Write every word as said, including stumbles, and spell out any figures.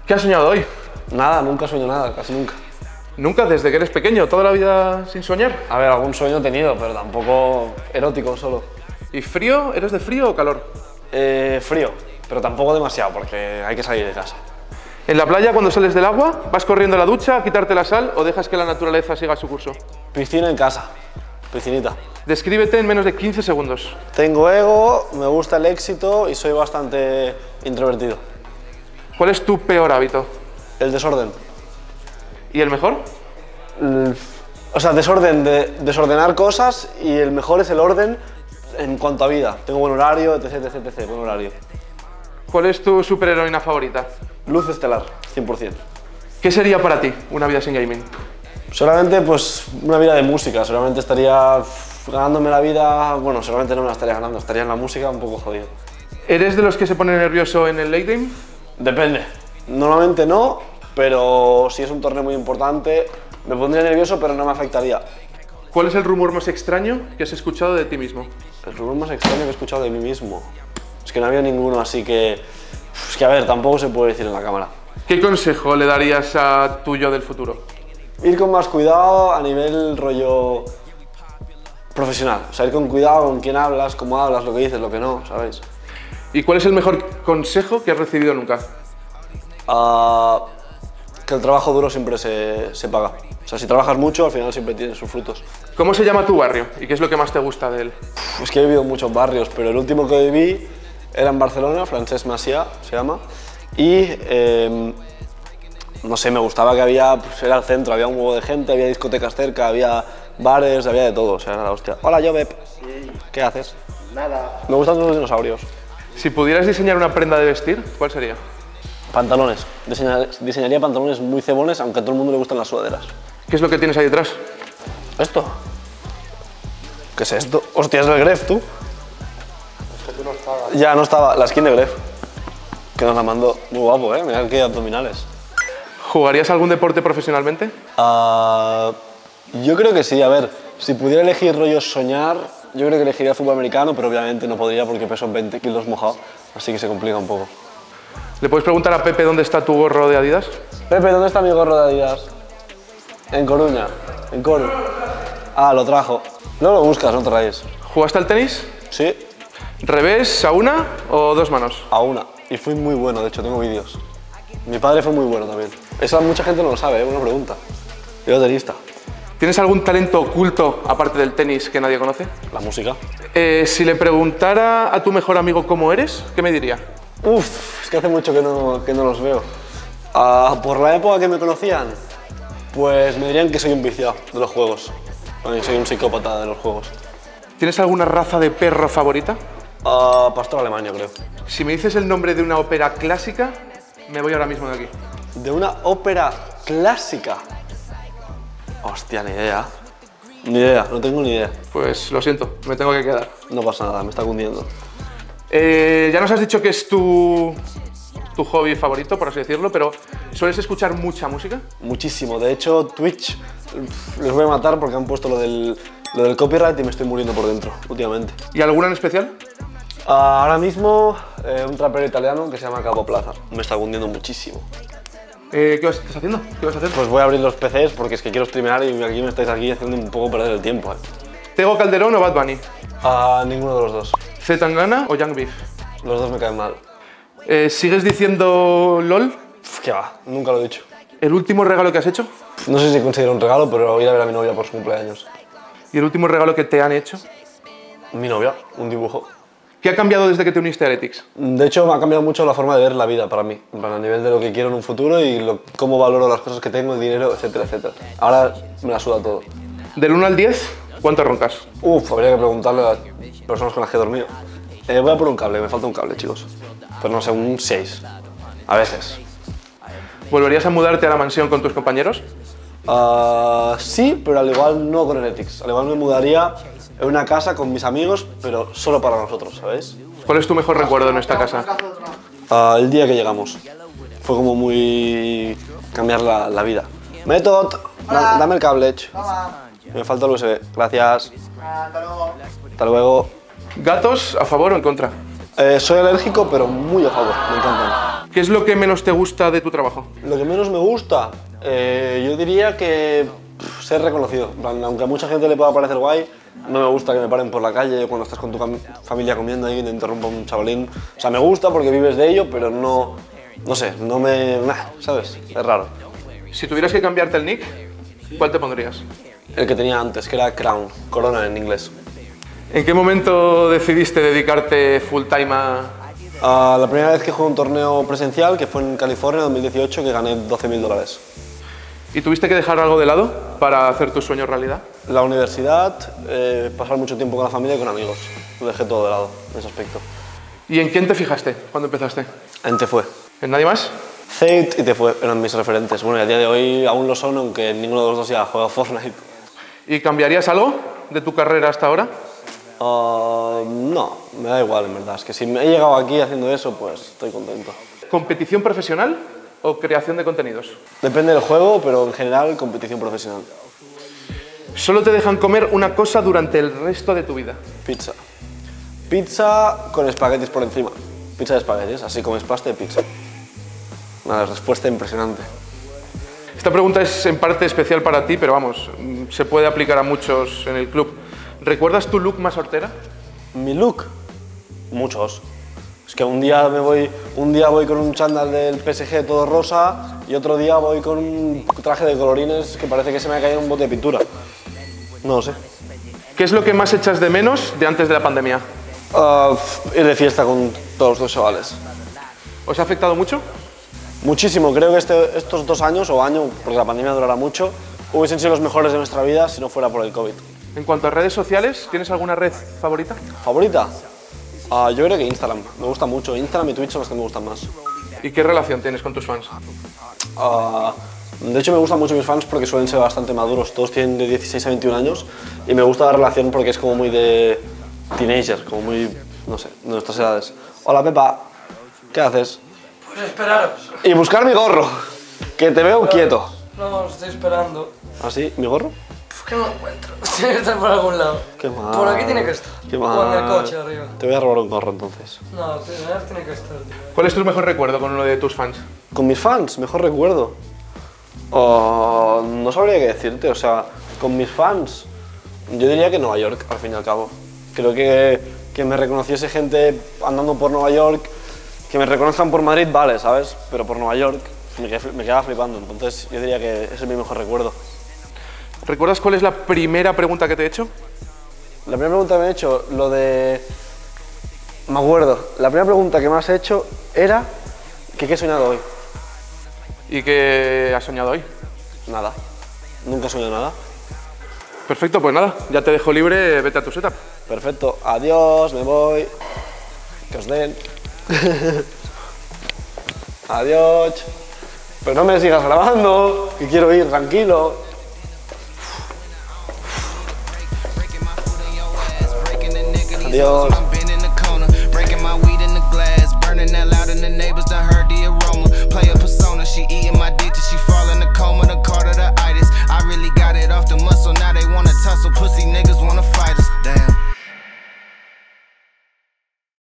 ¿Qué has soñado hoy? Nada, nunca sueño nada, casi nunca. ¿Nunca? ¿Desde que eres pequeño? ¿Toda la vida sin soñar? A ver, algún sueño he tenido, pero tampoco erótico solo. ¿Y frío? ¿Eres de frío o calor? Eh, frío, pero tampoco demasiado, porque hay que salir de casa. ¿En la playa, cuando sales del agua, vas corriendo a la ducha a quitarte la sal o dejas que la naturaleza siga su curso? Piscina en casa, piscinita. Descríbete en menos de quince segundos. Tengo ego, me gusta el éxito y soy bastante introvertido. ¿Cuál es tu peor hábito? El desorden. ¿Y el mejor? El, o sea, desorden de desordenar cosas y el mejor es el orden en cuanto a vida. Tengo buen horario, etc, etc, etc, buen horario. ¿Cuál es tu superheroína favorita? Luz estelar, cien por cien. ¿Qué sería para ti una vida sin gaming? Solamente pues una vida de música, seguramente estaría ganándome la vida, bueno, seguramente no me la estaría ganando, estaría en la música un poco jodido. ¿Eres de los que se pone nervioso en el late game? Depende, normalmente no, pero si es un torneo muy importante me pondría nervioso pero no me afectaría. ¿Cuál es el rumor más extraño que has escuchado de ti mismo? El rumor más extraño que he escuchado de mí mismo, es que no había ninguno, así que, es que a ver, tampoco se puede decir en la cámara. ¿Qué consejo le darías a tu yo del futuro? Ir con más cuidado a nivel rollo profesional, o sea, ir con cuidado con quién hablas, cómo hablas, lo que dices, lo que no, ¿sabéis? ¿Y cuál es el mejor consejo que has recibido nunca? Uh, que el trabajo duro siempre se, se paga. O sea, si trabajas mucho, al final siempre tienes sus frutos. ¿Cómo se llama tu barrio y qué es lo que más te gusta de él? Es que he vivido en muchos barrios, pero el último que viví era en Barcelona, Francesc Macià se llama, y eh, no sé, me gustaba que había, pues era el centro, había un huevo de gente, había discotecas cerca, había bares, había de todo, o sea, era la hostia. Hola, Jobep. Sí. ¿Qué haces? Nada. Me gustan los dinosaurios. Si pudieras diseñar una prenda de vestir, ¿cuál sería? Pantalones. Diseñar, diseñaría pantalones muy cebones, aunque a todo el mundo le gustan las sudaderas. ¿Qué es lo que tienes ahí detrás? ¿Esto? ¿Qué es esto? Hostia, es el Gref, tú. Es que tú no estabas. Ya, no estaba. La skin de Gref. Que nos la mandó. Muy guapo, ¿eh? Mirad qué abdominales. ¿Jugarías algún deporte profesionalmente? Uh, yo creo que sí. A ver, si pudiera elegir rollo soñar, yo creo que elegiría fútbol americano, pero obviamente no podría porque peso veinte kilos mojado, así que se complica un poco. ¿Le puedes preguntar a Pepe dónde está tu gorro de Adidas? Pepe, ¿dónde está mi gorro de Adidas? En Coruña, en Coru. Ah, lo trajo. No lo buscas, no traes. ¿Jugaste al tenis? Sí. ¿Revés a una o dos manos? A una. Y fui muy bueno, de hecho, tengo vídeos. Mi padre fue muy bueno también. Eso mucha gente no lo sabe, es ¿eh? Una pregunta. Yo tenista. ¿Tienes algún talento oculto, aparte del tenis, que nadie conoce? La música. Eh, si le preguntara a tu mejor amigo cómo eres, ¿qué me diría? Uf, es que hace mucho que no, que no los veo. Uh, por la época que me conocían, pues me dirían que soy un viciado de los juegos. Bueno, soy un psicópata de los juegos. ¿Tienes alguna raza de perro favorita? Uh, pastor alemán, yo creo. Si me dices el nombre de una ópera clásica, me voy ahora mismo de aquí. ¿De una ópera clásica? Hostia, ni idea. Ni idea, no tengo ni idea. Pues lo siento, me tengo que quedar. No pasa nada, me está cundiendo. Eh, ya nos has dicho que es tu, tu hobby favorito, por así decirlo, pero ¿sueles escuchar mucha música? Muchísimo. De hecho, Twitch les voy a matar porque han puesto lo del, lo del copyright y me estoy muriendo por dentro, últimamente. ¿Y alguna en especial? Uh, ahora mismo, eh, un trapero italiano que se llama Capo Plaza. Me está cundiendo muchísimo. Eh, ¿Qué vas, estás haciendo? ¿Qué vas a hacer? Pues voy a abrir los P Cs porque es que quiero streamear y aquí me estáis aquí haciendo un poco perder el tiempo. ¿eh? ¿Tego Calderón o Bad Bunny? Uh, ninguno de los dos. ¿Z Tangana o Young Beef? Los dos me caen mal. Eh, ¿Sigues diciendo LOL? Uf, ¿qué va? Nunca lo he dicho. ¿El último regalo que has hecho? No sé si considero un regalo, pero ir a ver a mi novia por su cumpleaños. ¿Y el último regalo que te han hecho? Mi novia, un dibujo. ¿Qué ha cambiado desde que te uniste a Heretics? De hecho, me ha cambiado mucho la forma de ver la vida para mí, a nivel de lo que quiero en un futuro y lo, cómo valoro las cosas que tengo, el dinero, etcétera, etcétera. Ahora me la suda todo. Del uno al diez, ¿cuánto roncas? Uf, habría que preguntarle a las personas con las que he dormido. Eh, voy a por un cable, me falta un cable, chicos. Pero no sé, un seis. A veces. ¿Volverías a mudarte a la mansión con tus compañeros? Uh, sí, pero al igual no con Heretics. Al igual me mudaría en una casa con mis amigos, pero solo para nosotros, ¿sabéis? ¿Cuál es tu mejor recuerdo en esta casa? Uh, el día que llegamos. Fue como muy... cambiar la, la vida. Method, da, dame el cable. Me falta el U S B. Gracias. Hasta luego. Hasta luego. ¿Gatos a favor o en contra? Eh, soy alérgico, pero muy a favor. Me encantan. ¿Qué es lo que menos te gusta de tu trabajo? Lo que menos me gusta, eh, yo diría que pff, ser reconocido. En plan, aunque a mucha gente le pueda parecer guay, no me gusta que me paren por la calle cuando estás con tu familia comiendo y te interrumpa un chavalín. O sea, me gusta porque vives de ello, pero no, no sé, no me... Nah, ¿sabes? Es raro. Si tuvieras que cambiarte el nick, ¿cuál te pondrías? El que tenía antes, que era Crown, Corona en inglés. ¿En qué momento decidiste dedicarte full time a...? Uh, la primera vez que jugué un torneo presencial, que fue en California en dos mil dieciocho, que gané doce mil dólares. ¿Y tuviste que dejar algo de lado para hacer tus sueños realidad? La universidad, eh, pasar mucho tiempo con la familia y con amigos. Lo dejé todo de lado, en ese aspecto. ¿Y en quién te fijaste cuando empezaste? En Te Fue. ¿En nadie más? Fate y Te Fue eran mis referentes. Bueno, y a día de hoy aún lo son, aunque ninguno de los dos ya juega Fortnite. ¿Y cambiarías algo de tu carrera hasta ahora? Uh, no, me da igual en verdad. Es que si me he llegado aquí haciendo eso, pues estoy contento. ¿Competición profesional o creación de contenidos? Depende del juego, pero en general competición profesional. Solo te dejan comer una cosa durante el resto de tu vida. Pizza. Pizza con espaguetis por encima. Pizza de espaguetis, así comes pasta de pizza. Una respuesta impresionante. Esta pregunta es en parte especial para ti, pero vamos, se puede aplicar a muchos en el club. ¿Recuerdas tu look más hortera? Mi look, muchos. Es que un día me voy, un día voy con un chándal del P S G todo rosa y otro día voy con un traje de colorines que parece que se me ha caído un bote de pintura. No lo sé. ¿Qué es lo que más echas de menos de antes de la pandemia? Uh, ir de fiesta con todos los chavales. ¿Os ha afectado mucho? Muchísimo. Creo que este, estos dos años o año, porque la pandemia durará mucho, hubiesen sido los mejores de nuestra vida si no fuera por el COVID. En cuanto a redes sociales, ¿tienes alguna red favorita? ¿Favorita? Uh, yo creo que Instagram. Me gusta mucho. Instagram y Twitch son los que me gustan más. ¿Y qué relación tienes con tus fans? Uh, de hecho, me gustan mucho mis fans porque suelen ser bastante maduros. Todos tienen de dieciséis a veintiún años y me gusta la relación porque es como muy de teenager, como muy, no sé, de nuestras edades. Hola, Pepa. ¿Qué haces? Pues esperaros. Y buscar mi gorro, que te veo quieto. No, os estoy esperando. ¿Ah, sí? ¿Mi gorro? Pues que no lo encuentro. Tiene que estar por algún lado. Qué mal. Por aquí tiene que estar. Qué mal. O en el coche arriba. Te voy a robar un gorro entonces. No, tiene, tiene que estar, tío. ¿Cuál es tu mejor recuerdo con uno de tus fans? Con mis fans, mejor recuerdo. Oh, no sabría qué decirte, o sea, con mis fans, yo diría que Nueva York, al fin y al cabo. Creo que, que me reconociese gente andando por Nueva York, que me reconozcan por Madrid, vale, ¿sabes? Pero por Nueva York me, quedé, me quedaba flipando, entonces yo diría que ese es mi mejor recuerdo. ¿Recuerdas cuál es la primera pregunta que te he hecho? La primera pregunta que me he hecho, lo de... Me acuerdo, la primera pregunta que me has hecho era que qué he soñado hoy. ¿Y qué has soñado hoy? Nada, nunca he soñado nada. Perfecto, pues nada, ya te dejo libre, vete a tu setup. Perfecto, adiós, me voy. Que os den. Adiós. Pero no me sigas grabando, que quiero ir tranquilo. Adiós.